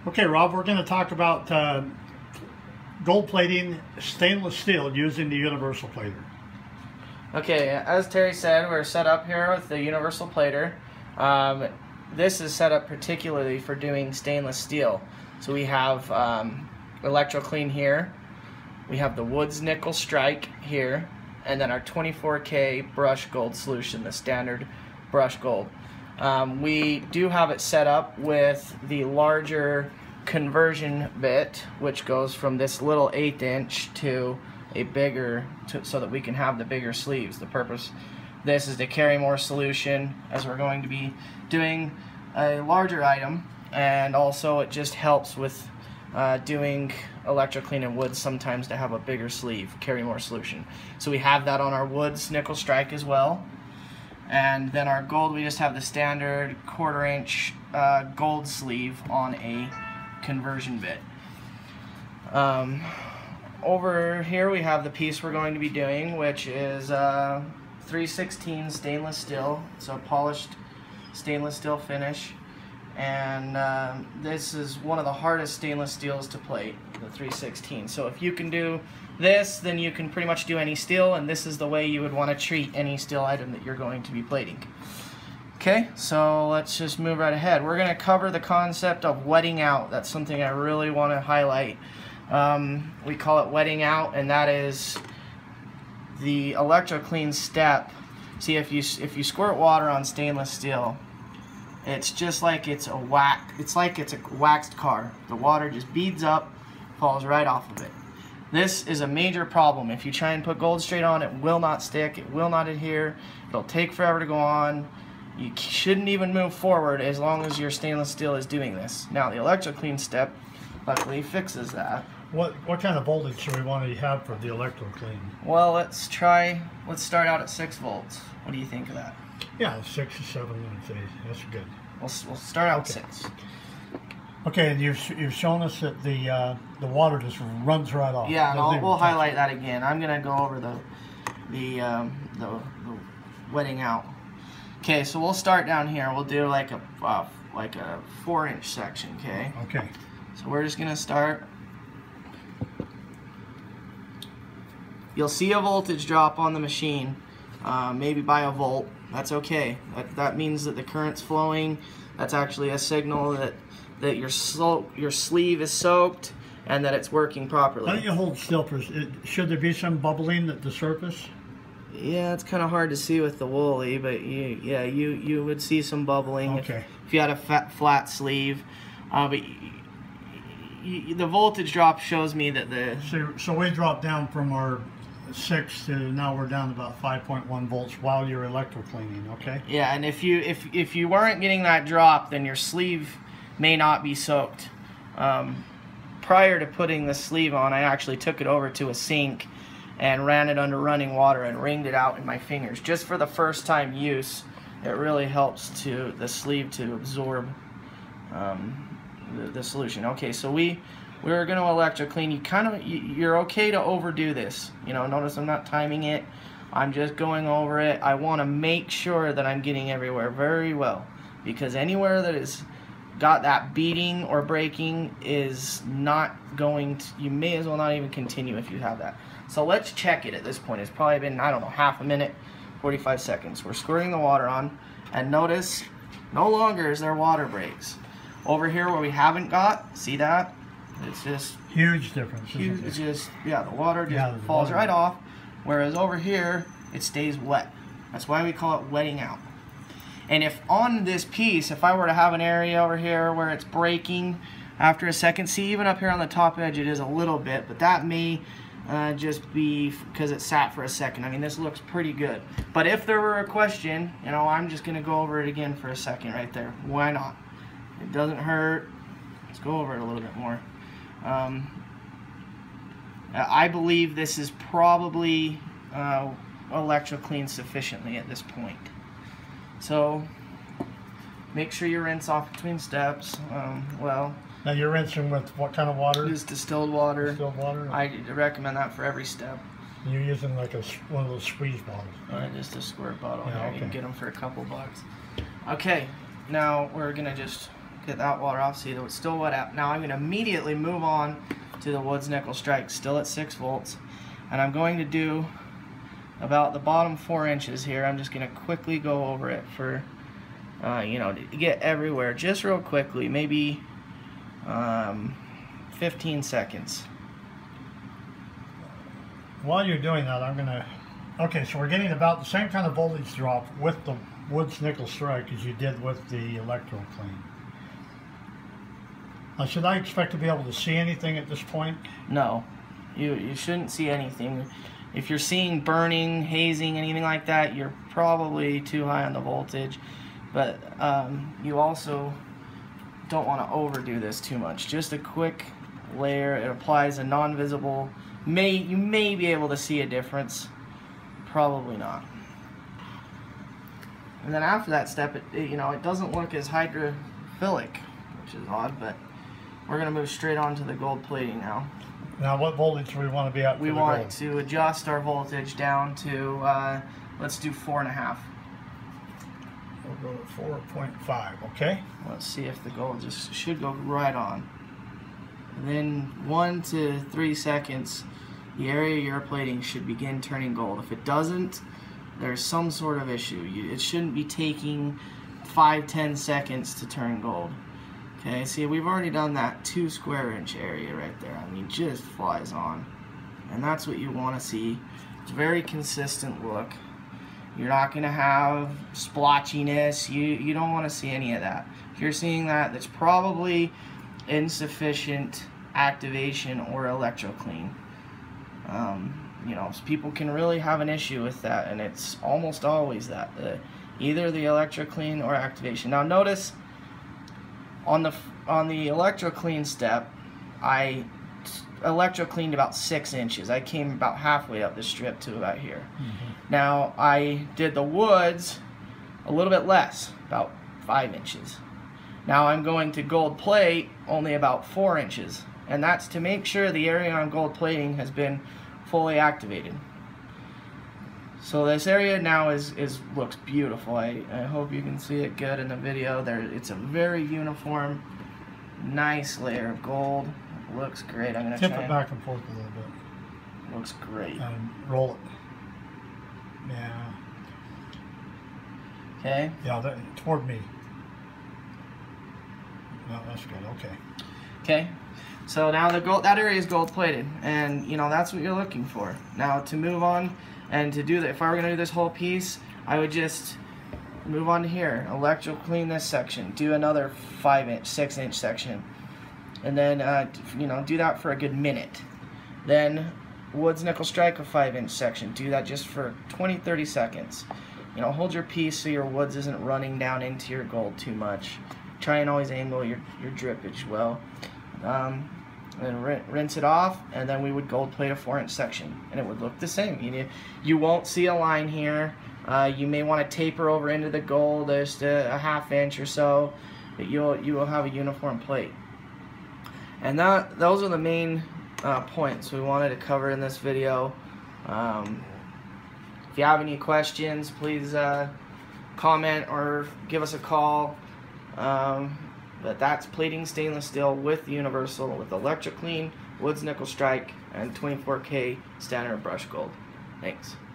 Okay, Rob, we're going to talk about gold plating stainless steel using the universal plater. Okay, as Terry said, we're set up here with the universal plater. This is set up particularly for doing stainless steel. So we have Electroclean here, we have the Woods Nickel Strike here, and then our 24K brush gold solution, the standard brush gold. We do have it set up with the larger conversion bit, which goes from this little 1/8 inch to a bigger, so that we can have the bigger sleeves. The purpose this is to carry more solution as we're going to be doing a larger item, and also it just helps with doing Electroclean and Woods sometimes to have a bigger sleeve, carry more solution. So we have that on our Woods Nickel Strike as well. And then our gold, we just have the standard 1/4 inch gold sleeve on a conversion bit. Over here we have the piece we're going to be doing, which is 316 stainless steel. It's a polished stainless steel finish, and this is one of the hardest stainless steels to plate, the 316. So if you can do this, then you can pretty much do any steel, and this is the way you would want to treat any steel item that you're going to be plating. Okay, so let's just move right ahead. We're going to cover the concept of wetting out. That's something I really want to highlight. We call it wetting out, and that is the Electroclean step. See, if you squirt water on stainless steel, it's just like it's a waxed car. The water just beads up, falls right off of it. This is a major problem. If you try and put gold straight on, it will not stick, it will not adhere, it'll take forever to go on. You shouldn't even move forward as long as your stainless steel is doing this. Now the Electroclean step luckily fixes that. What kind of voltage do we want to have for the Electroclean? Well, let's start out at 6 volts. What do you think of that? Yeah, 6 or 7, I'd say. That's good. We'll start out 6. Okay, and you've shown us that the water just runs right off. Yeah, and we'll highlight that again. I'm gonna go over the wetting out. Okay, so we'll start down here. We'll do like a 4-inch section. Okay. Okay. So we're just gonna start. You'll see a voltage drop on the machine, maybe by a volt. That's okay. That means that the current's flowing. That's actually a signal that your sleeve is soaked and that it's working properly. Why don't you hold still for? Should there be some bubbling at the surface? Yeah, it's kind of hard to see with the woolly, but you would see some bubbling. Okay. If you had a flat sleeve, but the voltage drop shows me that So we dropped down from our 6 to now we're down to about 5.1 volts while you're electrocleaning. Okay. Yeah, and if you weren't getting that drop, then your sleeve may not be soaked. Prior to putting the sleeve on, I actually took it over to a sink and ran it under running water and wringed it out in my fingers. Just for the first time use, it really helps the sleeve to absorb the solution. Okay, so we're going to Electroclean. You're okay to overdo this. You know, notice I'm not timing it. I'm just going over it. I want to make sure that I'm getting everywhere very well, because anywhere that is got that beating or breaking is not going to, you may as well not even continue if you have that. So let's check it at this point. It's probably been, I don't know, half a minute, 45 seconds. We're squirting the water on, and notice no longer is there water breaks. Over here where we haven't got, see that? It's just huge difference. Huge, it's just, yeah, the water just falls right off, whereas over here it stays wet. That's why we call it wetting out. And if on this piece, if I were to have an area over here where it's breaking after a second, see, even up here on the top edge it is a little bit, but that may just be because it sat for a second. I mean, this looks pretty good. But if there were a question, you know, I'm just going to go over it again for a second right there. Why not? It doesn't hurt. Let's go over it a little bit more. I believe this is probably Electroclean sufficiently at this point. So make sure you rinse off between steps. Well, now you're rinsing with what kind of water? Just distilled water. Distilled water? I recommend that for every step. You're using like one of those squeeze bottles. Just a squirt bottle. Yeah, Okay. You can get them for a couple bucks. Okay, now we're gonna just get that water off. See, it's still wet out. Now I'm going to immediately move on to the Woods Nickel Strike, still at 6 volts. And I'm going to do about the bottom 4 inches here. I'm just going to quickly go over it for, you know, to get everywhere just real quickly, maybe 15 seconds. While you're doing that, I'm going to, okay, so we're getting about the same kind of voltage drop with the Woods Nickel Strike as you did with the Electroclean. Now, should I expect to be able to see anything at this point? No, you shouldn't see anything. If you're seeing burning, hazing, anything like that, you're probably too high on the voltage. But you also don't want to overdo this too much. Just a quick layer. It applies a non-visible. You may be able to see a difference. Probably not. And then after that step, it doesn't look as hydrophilic, which is odd, but we're going to move straight on to the gold plating now. Now, what voltage do we want to be at? We want to adjust our voltage down to, let's do 4.5. We'll go to 4.5, okay? Let's see if the gold just should go right on. And then 1 to 3 seconds, the area you're plating should begin turning gold. If it doesn't, there's some sort of issue. It shouldn't be taking 5-10 seconds to turn gold. Okay, see, we've already done that 2 square inch area right there. I mean, just flies on. And that's what you want to see. It's a very consistent look. You're not going to have splotchiness. You don't want to see any of that. If you're seeing that, that's probably insufficient activation or Electroclean. You know, people can really have an issue with that, and it's almost always that. Either the Electroclean or activation. Now notice, on the Electroclean step, I Electrocleaned about 6 inches. I came about halfway up the strip to about here. Now I did the Woods a little bit less, about 5 inches. Now I'm going to gold plate only about 4 inches, and that's to make sure the area on gold plating has been fully activated. So this area now looks beautiful. I hope you can see it good in the video. It's a very uniform, nice layer of gold. It looks great. I'm gonna tip it back and forth a little bit. Looks great. And roll it. Yeah. Okay. Yeah, toward me. No, that's good. Okay. Okay. So now that area is gold plated, and that's what you're looking for. Now to move on and to do that, if I were going to do this whole piece, I would just move on to here, Electroclean this section, do another 6 inch section, and then do that for a good minute. Then Woods Nickel Strike a 5 inch section, do that just for 20-30 seconds. Hold your piece so your woods isn't running down into your gold too much. Try and always angle your drippage well. And rinse it off, and then we would gold plate a 4 inch section, and it would look the same. You won't see a line here. You may want to taper over into the gold just a ½ inch or so, but you will have a uniform plate. And those are the main points we wanted to cover in this video. If you have any questions, please comment or give us a call. But that's plating stainless steel with universal, with Electroclean, Woods Nickel Strike, and 24K standard brush gold. Thanks.